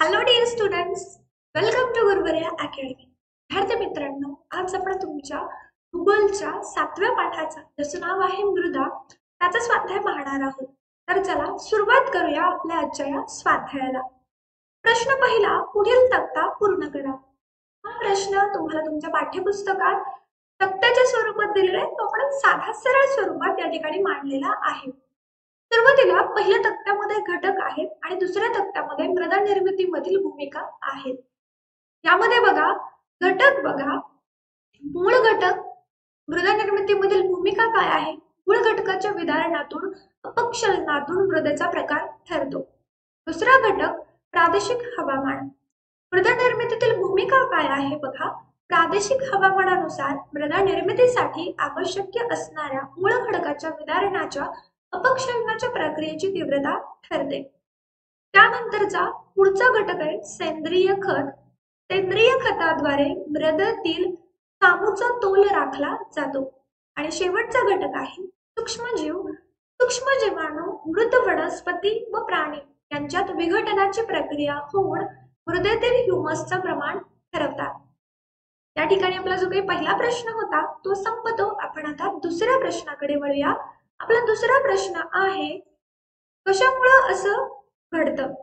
Hello dear students, welcome to Guruvarya academy. विद्यार्थी मित्रांनो, आज आपण तुमच्या भूगोलच्या 7व्या पाठाचा ज्याचं नाव आहे मृदा त्याचा स्वाध्याय पाहणार आहोत. तर चला सुरुवात करूया आपल्या आजच्या या स्वाध्यायाला. प्रश्न पहिला, पुढील तक्ता पूर्ण करा. हा प्रश्न तुम्हाला तुमच्या पाठ्यपुस्तकात तक्त्याच्या स्वरूपात दिलेला आहे, तो आपण साधा सरळ स्वरूपात या ठिकाणी मांडलेला आहे. सुरुवातीला पहिल्या तक्त्यामध्ये घटक आहेत आणि दुसऱ्या तक्त्यामध्ये मृदा निर्मितीमधील भूमिका आहेत. यामध्ये बघा, घटक बघा, मूळ घटक मृदा निर्मितीमधील भूमिका काय आहे. मूळ घटकाच्या विदारणातून अपक्षलनातून मृदेचा प्रकार ठरतो. दुसरा घटक प्रादेशिक हवामान. मृदा निर्मितीतील भूमिका काय आहे बघा, प्रादेशिक हवामानानुसार मृदा निर्मितीसाठी आवश्यक असणाऱ्या मूळ घटकाच्या विदारणाच्या अपक्षलनाच्या प्रक्रियेची तीव्रता ठरते. त्यानंतरचा पुढचा घटक आहे सेंद्रिय खत. सेंद्रिय खताद्वारे मृदेतील सामूचा तोल राखला जातो. आणि शेवटचा घटक आहे सूक्ष्मजीव. सूक्ष्म जीवाणू मृत वनस्पती व प्राणी यांच्यात विघटनाची प्रक्रिया होऊन मृदेतील ह्युमसचं प्रमाण ठरवतात. या ठिकाणी आपला जो काही पहिला प्रश्न होता तो संपतो. आपण आता दुसऱ्या प्रश्नाकडे वळूया. आपला दुसरा प्रश्न आहे, कशामुळे असं घडतं.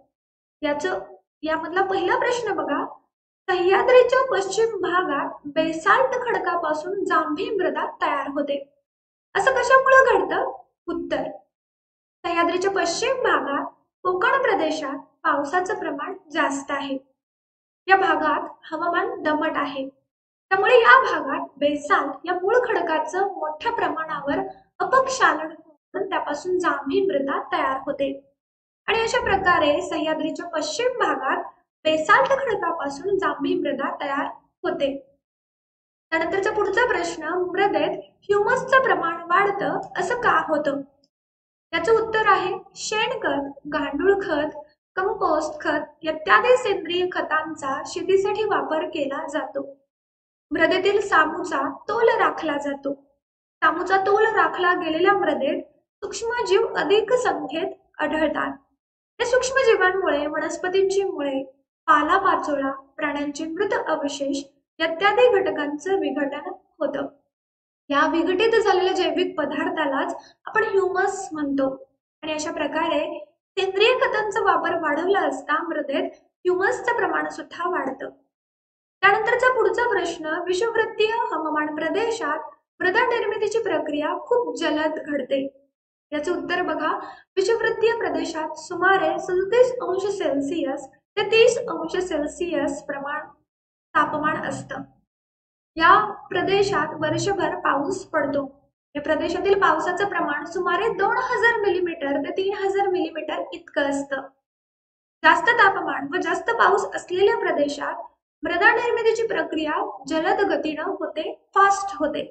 यामधला पहिला प्रश्न बघा, सह्याद्रीच्या पश्चिम भागात बेसाल्ट खडकापासून जांभी मृदा तयार होते. असं कशामुळे घडतं. उत्तर, सह्याद्रीच्या पश्चिम भागात कोकण प्रदेशात पावसाचं प्रमाण जास्त आहे. या भागात हवामान दमट आहे, त्यामुळे या भागात बेसाल्ट या मूळ खडकाचं मोठ्या प्रमाणावर अपक्षालन होऊन त्यापासून जांभी मृदा तयार होते. आणि अशा प्रकारे सह्याद्रीच्या पश्चिम भागात बेसाल्ट खडकापासून जांभी मृदा तयार होते. त्यानंतरचा पुढचा प्रश्न, मृदेत ह्युमसचं प्रमाण वाढतं असं का होतं. याचं उत्तर आहे शेणखत, गांडूळ खत, कंपोस्ट खत इत्यादी सेंद्रिय खतांचा शेतीसाठी वापर केला जातो. मृदेतील सामूचा तोल राखला जातो. सामूचा तोल राखला गेलेल्या मृदेत सूक्ष्मजीव अधिक संख्येत आढळतात. या सूक्ष्मजीवांमुळे वनस्पतींची मुळे, पालापाचोळा, प्राण्यांचे मृत अवशेष इत्यादी घटकांचं विघटन होतं. या विघटित झालेल्या जैविक पदार्थालाच आपण ह्युमस म्हणतो. आणि अशा प्रकारे सेंद्रिय खतांचा वापर वाढवला असता मृदेत ह्युमसचं प्रमाण सुद्धा वाढतं. त्यानंतरचा पुढचा प्रश्न, विषुववृत्तीय हवामान प्रदेशात मृदा निर्मितीची प्रक्रिया खूप जलद घडते. याचं उत्तर बघा, विषुववृत्तीय प्रदेशात सुमारे 37°C ते 30°C तापमान असतं. या प्रदेशात वर्षभर पाऊस पडतो. या प्रदेशातील पावसाचं प्रमाण सुमारे 2000 मिलीमीटर ते 3000 मिलीमीटर इतकं असतं. जास्त तापमान व जास्त पाऊस असलेल्या प्रदेशात मृदा निर्मितीची प्रक्रिया जलद गतीनं होते, फास्ट होते.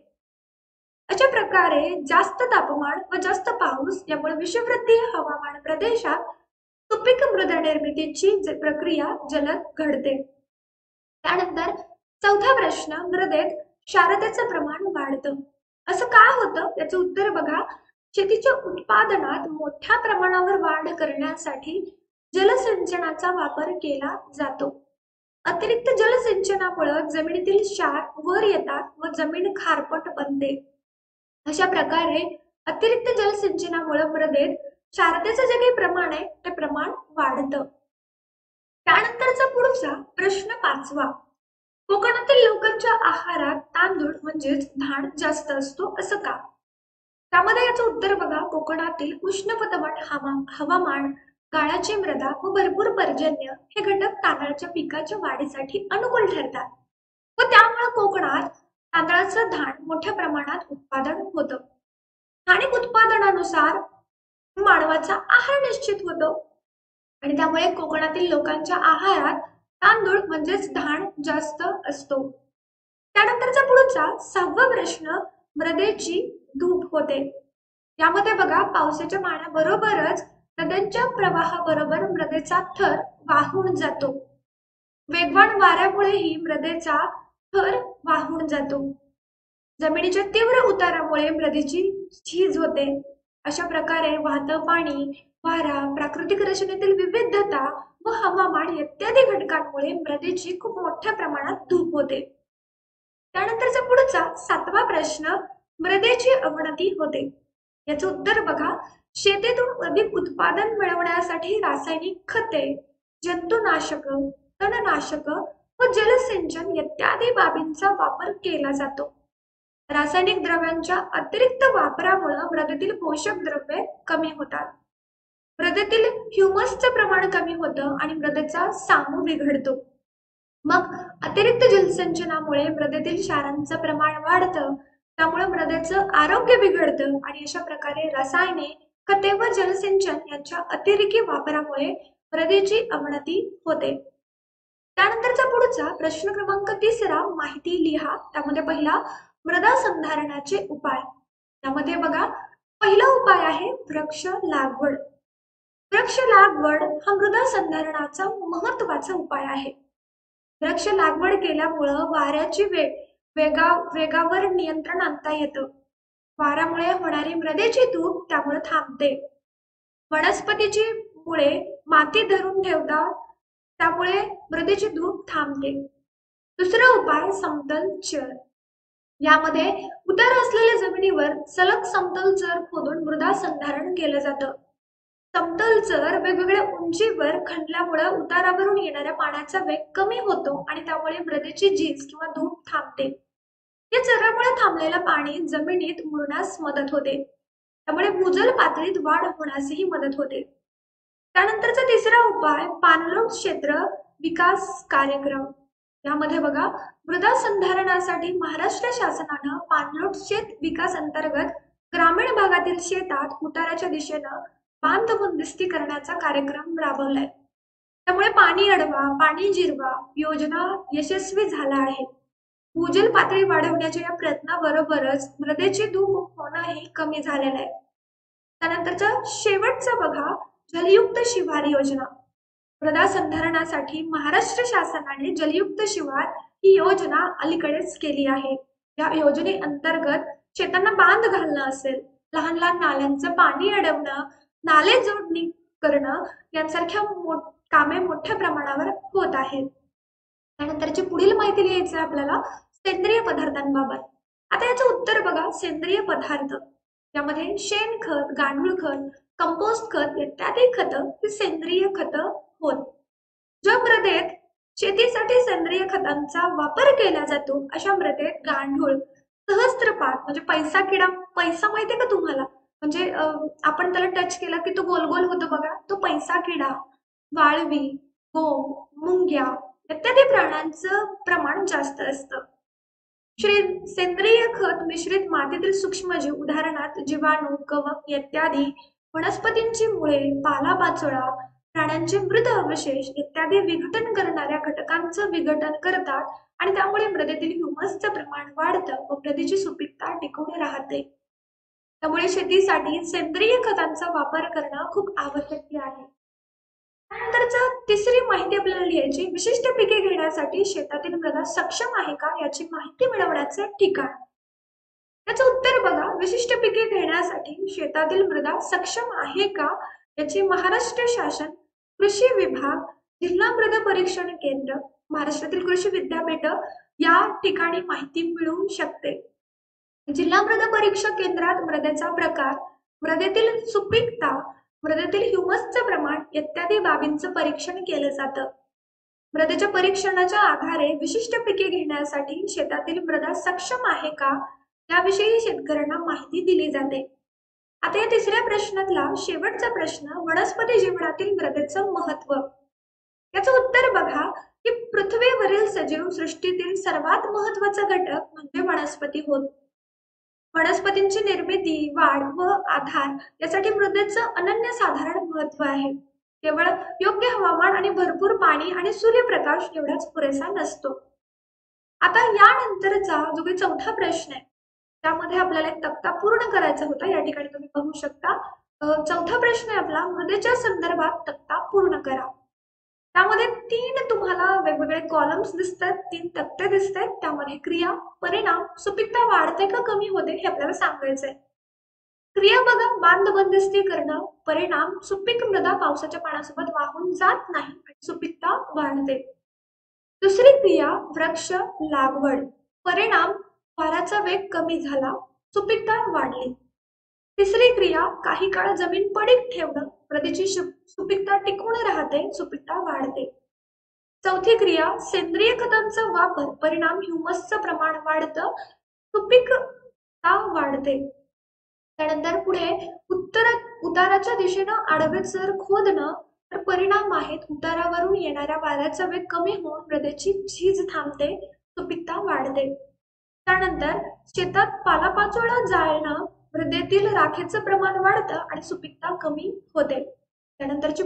अशा प्रकारे जास्त तापमान व जास्त पाऊस यामुळे विषुववृत्तीय हवामान प्रदेशात सुपीक मृदा निर्मितीची प्रक्रिया जलद घडते. त्यानंतर चौथा प्रश्न, मृदेत क्षारतेचं प्रमाण वाढतं. असं का होतं. याचं उत्तर बघा, शेतीच्या उत्पादनात मोठ्या प्रमाणावर वाढ करण्यासाठी जलसिंचनाचा वापर केला जातो. अतिरिक्त जलसिंचनामुळे जमिनीतील क्षार वर येतात व जमीन खारपट बनते. अशा प्रकारे अतिरिक्त जलसिंचनामुळे मृदेत क्षारतेचं जे काही प्रमाण आहे ते प्रमाण वाढतं. त्यानंतरचा पुढचा प्रश्न पाचवा, कोकणातील लोकांच्या आहारात तांदूळ म्हणजेच धान जास्त असतो असं का. त्यामध्ये याचं उत्तर बघा, कोकणातील उष्ण व दमट हवामान, गाळाची मृदा व भरपूर पर्जन्य हे घटक तांदळाच्या पिकाच्या वाढीसाठी अनुकूल ठरतात व त्यामुळे कोकणात तांदळाचं धान मोठ्या प्रमाणात उत्पादन होतं. स्थानिक उत्पादनानुसार मानवाचा आहार निश्चित होतो आणि त्यामुळे कोकणातील लोकांच्या आहारात तांदूळ म्हणजेच धान जास्त असतो. त्यानंतरचा पुढचा सहावा प्रश्न, मृदेची धूप होते. यामध्ये बघा, पावसाच्या पाण्याबरोबरच नद्यांच्या प्रवाहाबरोबर मृदेचा थर वाहून जातो. वेगवान वाऱ्यामुळेही मृदेचा थर वाहून जातो. जमिनीच्या तीव्र उतारामुळे मृदेची झीज होते. अशा प्रकारे वाहतं पाणी, वारा, प्राकृतिक रचनेतील विविधता व हवामान इत्यादी घटकांमुळे मृदेची खूप मोठ्या प्रमाणात धूप होते. त्यानंतरचा पुढचा 7वा प्रश्न, मृदेची अवनती होते. याचं उत्तर बघा, शेतीतून अधिक उत्पादन मिळवण्यासाठी रासायनिक खते, जंतुनाशक, तणनाशक व जलसिंचन इत्यादी बाबींचा वापर केला जातो. रासायनिक द्रव्यांच्या अतिरिक्त वापरामुळे मृदेतील पोषक द्रव्ये कमी होतात. मृदेतील ह्युमसचं प्रमाण कमी होतं आणि मृदेचा सामू बिघडतो. मग अतिरिक्त जलसिंचनामुळे मृदेतील क्षारांचं प्रमाण वाढतं, त्यामुळे मृदेचं आरोग्य बिघडतं आणि अशा प्रकारे रसायने, खते व जलसिंचन यांच्या अतिरेकी वापरामुळे मृदेची अवनती होते. त्यानंतरचा पुढचा प्रश्न क्रमांक 3, माहिती लिहा. त्यामध्ये पहिला, मृदा संधारणाचे उपाय. त्यामध्ये बघा, पहिला उपाय आहे वृक्ष लागवड. वृक्ष लागवड हा मृदा संधारणाचा महत्वाचा उपाय आहे. वृक्ष लागवड केल्यामुळं वाऱ्याची वेगावर नियंत्रण आणता येतं. वाऱ्यामुळे होणारी मृदेची धूप त्यामुळे थांबते. वनस्पतीची मुळे माती धरून ठेवतात, त्यामुळे मृदेची धूप थांबते. दुसरा उपाय समतल चर. यामध्ये उतार असलेल्या जमिनीवर सलग समतल चर खोदून मृदा संधारण केलं जातं. समतल चर वेगवेगळ्या उंचीवर खणल्यामुळे उतारावरून येणाऱ्या पाण्याचा वेग कमी होतो आणि त्यामुळे मृदेची झीज किंवा धूप थांबते. या चरामुळे थांबलेलं पाणी जमिनीत मुरण्यास मदत होते, त्यामुळे भूजल पातळीत वाढ होण्यासही मदत होते. त्यानंतरचा तिसरा उपाय पाणलोट क्षेत्र विकास कार्यक्रम. यामध्ये बघा, मृदा संधारणासाठी महाराष्ट्र शासनानं पाणलोट शेत विकास अंतर्गत ग्रामीण भागातील शेतात उताराच्या दिशेनं बांध बंदिस्ती करण्याचा कार्यक्रम राबवलाय. त्यामुळे पाणी अडवा, पाणी जिरवा योजना यशस्वी झाला आहे. भूजल पातळी वाढवण्याच्या या प्रयत्नाबरोबरच मृदेची धूप होणंही कमी झालेलं आहे. त्यानंतरचा शेवटचा बघा, जलयुक्त शिवार योजना. मृदा संधारणासाठी महाराष्ट्र शासनाने जलयुक्त शिवार ही योजना अलीकडेच केली आहे. या योजनेअंतर्गत शेतांना बांध घालणं असेल, लहान लहान नाल्यांचं पाणी अडवणं, नाले जोडणी करणं यांसारख्या कामे मोठ्या प्रमाणावर होत आहेत. त्यानंतरची पुढील माहिती लिहायची आहे आपल्याला सेंद्रिय पदार्थांबाबत. आता याचं उत्तर बघा, सेंद्रिय पदार्थ यामध्ये शेणखत, गांडूळ खत, कंपोस्ट खत इत्यादी खतं ही सेंद्रिय खतं होत. ज्या मृदेत शेतीसाठी सेंद्रिय खतांचा वापर केला जातो अशा मृदेत गांडूळ, सहस्त्रपात म्हणजे पैसा किडा, पैसा माहितीये का तुम्हाला? म्हणजे आपण त्याला टच केला की तो गोल गोल होतो बघा, तो पैसा किडा, वाळवी, गोम, मुंग्या इत्यादी प्राण्यांचं प्रमाण जास्त असतं. सेंद्रिय खत मिश्रित मातीतील सूक्ष्मजीव, उदाहरणार्थ जीवाणू, कवक इत्यादी, वनस्पतींची मुळे, पालापाचोळा, प्राण्यांचे मृत अवशेष इत्यादी विघटन करणाऱ्या घटकांचं विघटन करतात आणि त्यामुळे मृदेतील ह्युमसचं प्रमाण वाढतं व मृदेची सुपीकता टिकून राहते. त्यामुळे शेतीसाठी सेंद्रिय खतांचा वापर करणं खूप आवश्यक आहे. त्यानंतरच तिसरी माहिती आपल्याला लिहायची, विशिष्ट पिके घेण्यासाठी शेतातील मृदा सक्षम आहे का याची माहिती मिळवण्याचे ठिकाण. याचं उत्तर बघा, विशिष्ट पिके घेण्यासाठी शेतातील मृदा सक्षम आहे का याची महाराष्ट्र शासन कृषी विभाग, जिल्हा मृदा परीक्षण केंद्र, महाराष्ट्रातील कृषी विद्यापीठ या ठिकाणी माहिती मिळू शकते. जिल्हा मृदा परीक्षण केंद्रात मृदेचा प्रकार, मृदेतील सुपीकता, मृदेतील ह्युमसचं प्रमाण इत्यादी बाबींचं परीक्षण केलं जातं. मृदेच्या परीक्षणाच्या आधारे विशिष्ट पिके घेण्यासाठी शेतातील मृदा सक्षम आहे का याविषयी शेतकऱ्यांना माहिती दिली जाते. आता या तिसऱ्या प्रश्नातला शेवटचा प्रश्न, वनस्पती जीवनातील मृदेचं महत्व. याचं उत्तर बघा की पृथ्वीवरील सजीव सृष्टीतील सर्वात महत्वाचा घटक म्हणजे वनस्पती होत. वनस्पतींची निर्मिती, वाढ व आधार यासाठी मृदेचं अनन्यसाधारण महत्व आहे. केवळ योग्य हवामान आणि भरपूर पाणी आणि सूर्यप्रकाश एवढाच पुरेसा नसतो. आता यानंतरचा जो काही चौथा प्रश्न आहे त्यामध्ये आपल्याला एक तक्ता पूर्ण करायचा होता. या ठिकाणी तुम्ही पाहू शकता चौथा प्रश्न आहे आपला, मृदेच्या संदर्भात तक्ता पूर्ण करा. त्यामध्ये 3 तुम्हाला वेगवेगळे कॉलम्स दिसतात, 3 तक्ते दिसतात. त्यामध्ये क्रिया, परिणाम, सुपीकता वाढते का कमी होते हे आपल्याला सांगायचंय. क्रिया बघा, बांध बंदिस्ती करणं, परिणाम सुपीक मृदा पावसाच्या पाण्यासोबत वाहून जात नाही आणि सुपीकता वाढते. दुसरी क्रिया वृक्ष लागवड, परिणाम वाऱ्याचा वेग कमी झाला, सुपीकता वाढली. तिसरी क्रिया काही काळ जमीन पडीक ठेवणं, मृदेची सुपीकता टिकून राहते, सुपीकता वाढते. चौथी क्रिया सेंद्रिय खतांचा वापर, परिणाम ह्युमसचं प्रमाण वाढतं, सुपीकता वाढते. त्यानंतर पुढे उताराच्या दिशेनं आडवे चर खोदणं, तर परिणाम आहेत उतारावरून येणाऱ्या वाऱ्याचा वेग कमी होऊन मृदेची झीज थांबते, सुपीकता वाढते. त्यानंतर शेतात पालापाचोळा जाळणं, मृदेतील राखेचं प्रमाण वाढतं आणि सुपीकता कमी होते. त्यानंतरची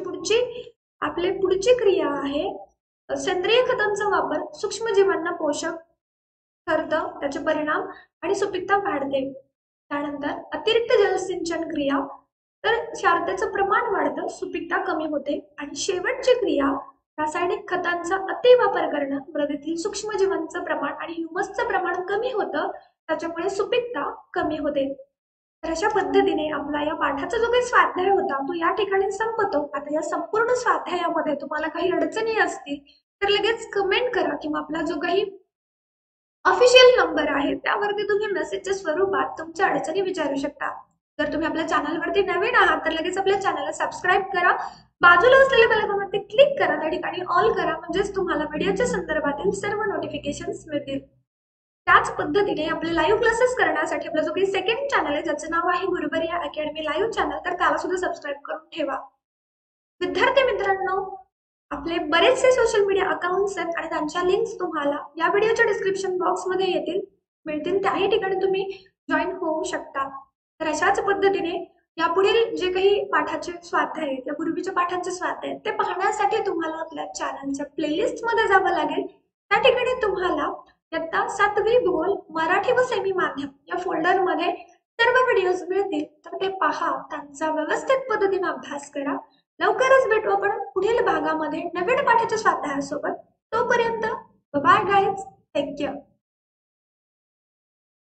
पुढची क्रिया आहे सेंद्रिय खतांचा वापर, सूक्ष्मजीवांना पोषक ठरतं, त्याचे परिणाम आणि सुपीकता वाढते. त्यानंतर अतिरिक्त जलसिंचन क्रिया, तर क्षारतेचं प्रमाण वाढतं, सुपीकता कमी होते. आणि शेवटची क्रिया रासायनिक खतांचा अतिवापर करणं, मृदेतील सूक्ष्मजीवांचं प्रमाण आणि ह्युमसचं प्रमाण कमी होतं, त्याच्यामुळे सुपीकता कमी होते. तर अशा पद्धतीने आपला या पाठाचा जो काही स्वाध्याय होता तो या ठिकाणी संपतो. आता या संपूर्ण स्वाध्यायामध्ये तुम्हाला काही अडचणी असतील तर लगेच कमेंट करा किंवा आपला जो काही ऑफिशियल नंबर आहे त्यावरती तुम्ही मेसेजच्या स्वरूपात तुमच्या अडचणी विचारू शकता. जर तुम्ही आपल्या चॅनलवरती नवीन आहात तर लगेच आपल्या चॅनलला सबस्क्राईब करा, बाजूला असलेल्या बेल आयकॉनवरती क्लिक करा, त्या ठिकाणी ऑल करा, म्हणजेच तुम्हाला व्हिडिओच्या संदर्भातील सर्व नोटिफिकेशन्स मिळतील. त्याच पद्धतीने आपले लाईव्ह क्लासेस करण्यासाठी आपला जो काही सेकंड चॅनल आहे ज्याचं नाव आहे गुरुबरिया अकॅडमी लाईव्ह चॅनल, तर त्याला सुद्धा सबस्क्राईब करून ठेवा. विद्यार्थी मित्रांनो, आपले बरेचसे सोशल मीडिया अकाउंट्स आहेत आणि त्यांच्या लिंक्स तुम्हाला या व्हिडिओच्या डिस्क्रिप्शन बॉक्समध्ये मिळतील, त्याही ठिकाणी तुम्ही जॉईन होऊ शकता. तर अशाच पद्धतीने यापुढील जे काही पाठाचे स्वाध्याय आहेत, या पूर्वीच्या पाठांचे स्वाध्याय आहेत, ते पाहण्यासाठी तुम्हाला आपल्या चॅनलच्या प्लेलिस्टमध्ये जावं लागेल. त्या ठिकाणी तुम्हाला इयत्ता 7वी भूगोल मराठी व सेमी माध्यम या फोल्डरमध्ये सर्व व्हिडिओज मिळतील, तर ते पहा, त्यांचा व्यवस्थित पद्धतीने अभ्यास करा. लवकरच भेटू आपण पुढील भागामध्ये नवीन पाठाच्या स्वाध्यायासोबत. तोपर्यंत बाय गाईज, टेक केअर.